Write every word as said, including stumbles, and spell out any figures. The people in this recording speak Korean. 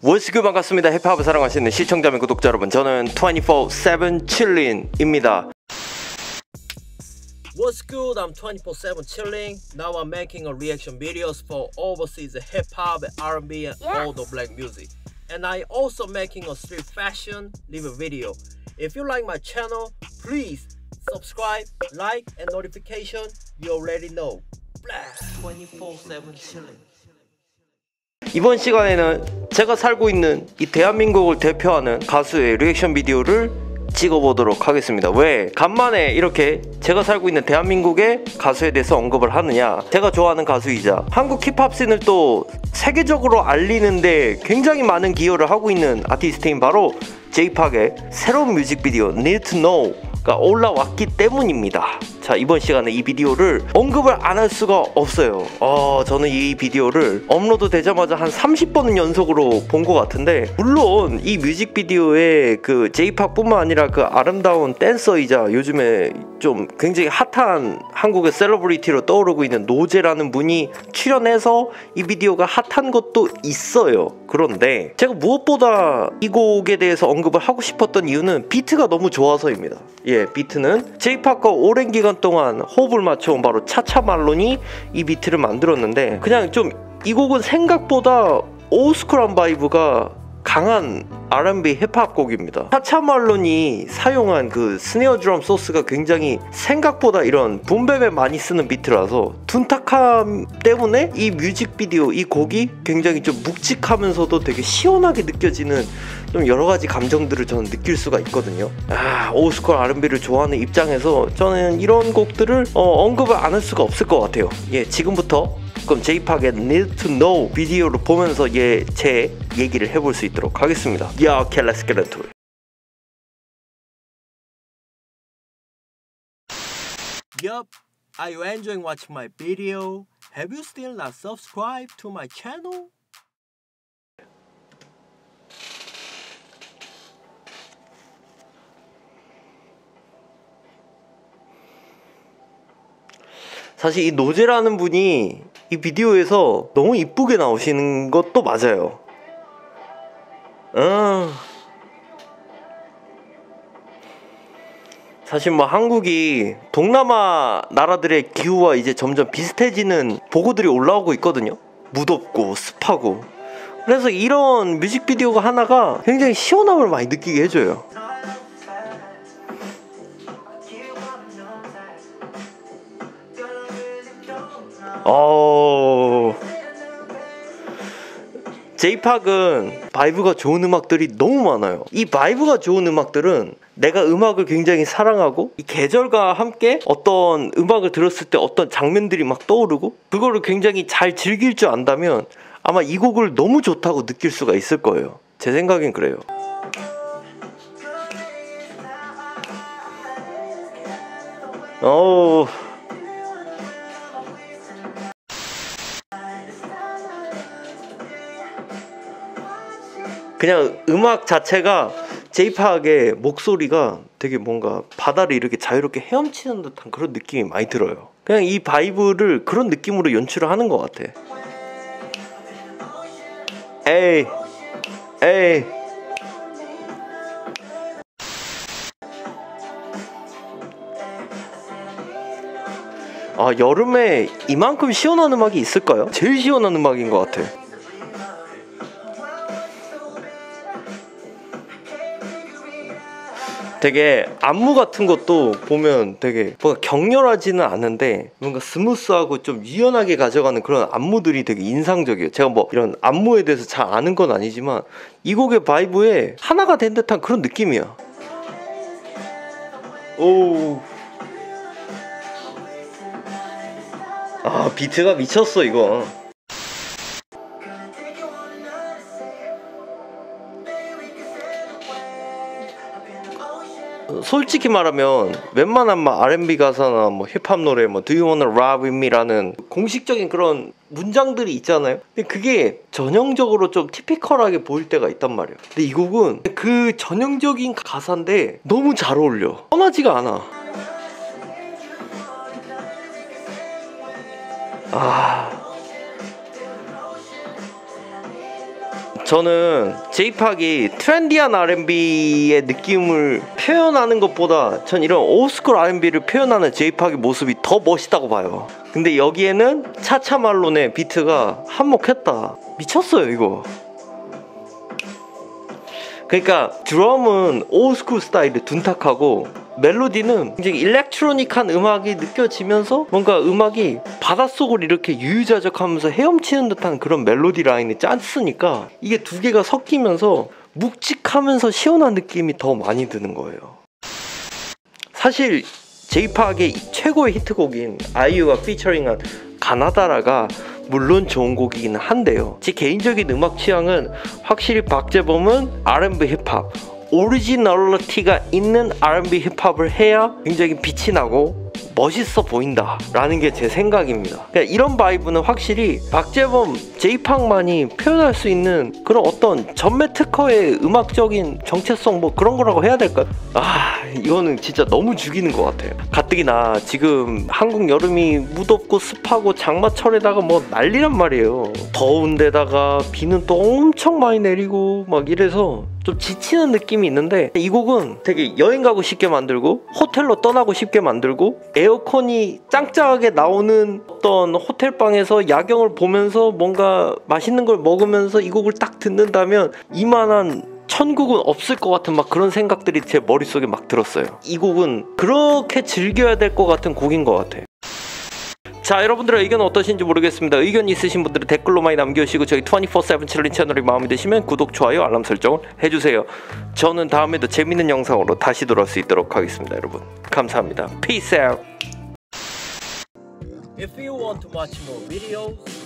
워스큐 반갑습니다. 힙합을 사랑하시는 시청자 및 구독자 여러분, 저는 twenty-four seven chilling입니다. What's good? I'm twenty-four seven chilling. Now I'm making a reaction videos for overseas hip hop, R and B, and Yes. all the black music. And I also making a street fashion live video. If you like my channel, please subscribe, like, and notification. You already know. twenty-four seven chilling. 이번 시간에는 제가 살고 있는 이 대한민국을 대표하는 가수의 리액션 비디오를 찍어보도록 하겠습니다. 왜 간만에 이렇게 제가 살고 있는 대한민국의 가수에 대해서 언급을 하느냐, 제가 좋아하는 가수이자 한국 힙합 씬을 또 세계적으로 알리는데 굉장히 많은 기여를 하고 있는 아티스트인 바로 제이팍의 새로운 뮤직비디오 Need to Know가 올라왔기 때문입니다. 자, 이번 시간에 이 비디오를 언급을 안 할 수가 없어요. 어, 저는 이 비디오를 업로드 되자마자 한 삼십 번은 연속으로 본 것 같은데, 물론 이 뮤직비디오에 그 제이팍 뿐만 아니라 그 아름다운 댄서이자 요즘에 좀 굉장히 핫한 한국의 셀러브리티로 떠오르고 있는 노제라는 분이 출연해서 이 비디오가 핫한 것도 있어요. 그런데 제가 무엇보다 이 곡에 대해서 언급을 하고 싶었던 이유는 비트가 너무 좋아서입니다. 예, 비트는 제이팍과 오랜 기간 동안 호흡을 맞춰온 바로 차차 말론이 이 비트를 만들었는데, 그냥 좀 이 곡은 생각보다 올스쿨한 바이브가 강한 알 앤 비 힙합 곡입니다. 차차 말론이 사용한 그 스네어 드럼 소스가 굉장히 생각보다 이런 붐뱀에 많이 쓰는 비트라서 둔탁함 때문에 이 뮤직비디오, 이 곡이 굉장히 좀 묵직하면서도 되게 시원하게 느껴지는 좀 여러가지 감정들을 저는 느낄 수가 있거든요. 아, 올스쿨 알 앤 비를 좋아하는 입장에서 저는 이런 곡들을 어, 언급을 안 할 수가 없을 것 같아요. 예, 지금부터 그럼 제이팍의 Need to Know 비디오를 보면서 예, 제 얘기를 해볼 수 있도록 하겠습니다. Yeah, okay, let's get into it. Yup. Are you enjoying watching my video? Have you still not subscribed to my channel? 사실 이 노제라는 분이 이 비디오에서 너무 이쁘게 나오시는 것도 맞아요. 어. 사실 뭐 한국이 동남아 나라들의 기후와 이제 점점 비슷해지는 보고들이 올라오고 있거든요. 무덥고 습하고. 그래서 이런 뮤직비디오가 하나가 굉장히 시원함을 많이 느끼게 해줘요. 어... 제이팍은 바이브가 좋은 음악들이 너무 많아요. 이 바이브가 좋은 음악들은 내가 음악을 굉장히 사랑하고 이 계절과 함께 어떤 음악을 들었을 때 어떤 장면들이 막 떠오르고 그거를 굉장히 잘 즐길 줄 안다면 아마 이 곡을 너무 좋다고 느낄 수가 있을 거예요. 제 생각엔 그래요. 어우... 그냥 음악 자체가 제이팍의 목소리가 되게 뭔가 바다를 이렇게 자유롭게 헤엄치는 듯한 그런 느낌이 많이 들어요. 그냥 이 바이브를 그런 느낌으로 연출을 하는 것 같아. 에이 에이 아, 여름에 이만큼 시원한 음악이 있을까요? 제일 시원한 음악인 것 같아. 되게 안무 같은 것도 보면 되게 뭔가 격렬하지는 않은데 뭔가 스무스하고 좀 유연하게 가져가는 그런 안무들이 되게 인상적이에요. 제가 뭐 이런 안무에 대해서 잘 아는 건 아니지만 이 곡의 바이브에 하나가 된 듯한 그런 느낌이야. 오, 아, 비트가 미쳤어 이거. 솔직히 말하면 웬만한 막 알 앤 비 가사나 뭐 힙합 노래 뭐 Do you wanna ride with me라는 공식적인 그런 문장들이 있잖아요. 근데 그게 전형적으로 좀 티피컬하게 보일 때가 있단 말이에요. 근데 이 곡은 그 전형적인 가사인데 너무 잘 어울려. 뻔하지가 않아. 아, 저는 제이팍이 트렌디한 알앤비의 느낌을 표현하는 것보다 전 이런 올드스쿨 알앤비를 표현하는 제이팍의 모습이 더 멋있다고 봐요. 근데 여기에는 차차 말론의 비트가 한몫했다. 미쳤어요 이거. 그러니까 드럼은 올드스쿨 스타일의 둔탁하고 멜로디는 굉장히 일렉트로닉한 음악이 느껴지면서 뭔가 음악이 바닷속을 이렇게 유유자적하면서 헤엄치는 듯한 그런 멜로디 라인이 짰으니까 이게 두 개가 섞이면서 묵직하면서 시원한 느낌이 더 많이 드는 거예요. 사실 제이팍의 최고의 히트곡인 아이유가 피처링한 가나다라가 물론 좋은 곡이긴 한데요, 제 개인적인 음악 취향은 확실히 박재범은 알앤비 힙합, 오리지널리티가 있는 알앤비 힙합을 해야 굉장히 빛이 나고 멋있어 보인다 라는 게 제 생각입니다. 그러니까 이런 바이브는 확실히 박재범, 제이팍만이 표현할 수 있는 그런 어떤 전매 특허의 음악적인 정체성 뭐 그런 거라고 해야 될까요? 아 이거는 진짜 너무 죽이는 것 같아요. 가뜩이나 지금 한국 여름이 무덥고 습하고 장마철에다가 뭐 난리란 말이에요. 더운 데다가 비는 또 엄청 많이 내리고 막 이래서 좀 지치는 느낌이 있는데, 이 곡은 되게 여행 가고 싶게 만들고 호텔로 떠나고 싶게 만들고 에어컨이 짱짱하게 나오는 어떤 호텔방에서 야경을 보면서 뭔가 맛있는 걸 먹으면서 이 곡을 딱 듣는다면 이만한 천국은 없을 것 같은 막 그런 생각들이 제 머릿속에 막 들었어요. 이 곡은 그렇게 즐겨야 될 것 같은 곡인 것 같아요. 자, 여러분들의 의견은 어떠신지 모르겠습니다. 의견 있으신 분들은 댓글로 많이 남겨주시고 저희 이십사 세븐 챌린지 채널이 마음에 드시면 구독, 좋아요, 알람 설정을 해주세요. 저는 다음에도 재밌는 영상으로 다시 돌아올 수 있도록 하겠습니다. 여러분 감사합니다. Peace out. If you want to watch more videos,